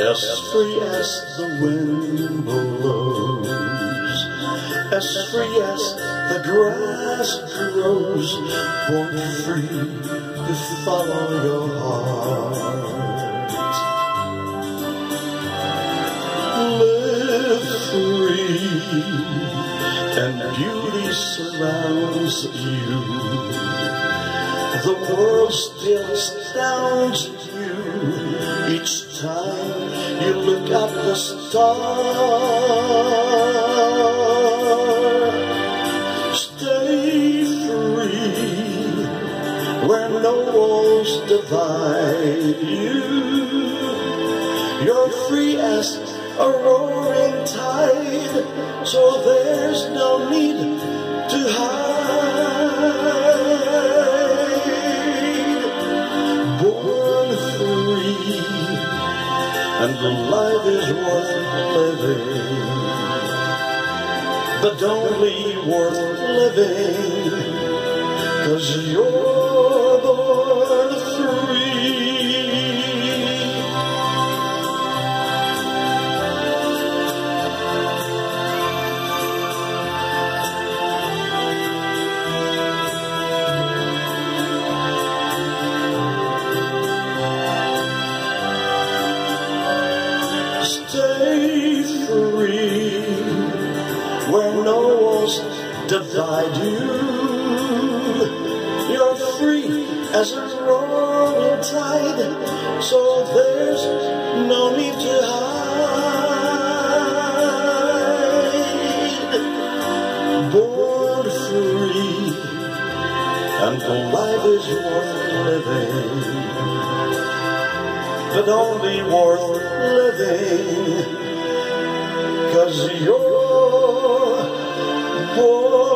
as free as the wind blows, as free as the grass grows, born free to follow your heart. Live free, and beauty surrounds you. The world still astounds you each time you look at the star. Stay free where no walls divide you. You're free as a roaring tide, so there's no need to hide. Born free, and life is worth living, but only worth living 'cause you're born free. Stay free where no walls divide you. You're free as a roaring tide, so there's no need to hide. Born free, and life is worth living, but only worth living 'cause you're born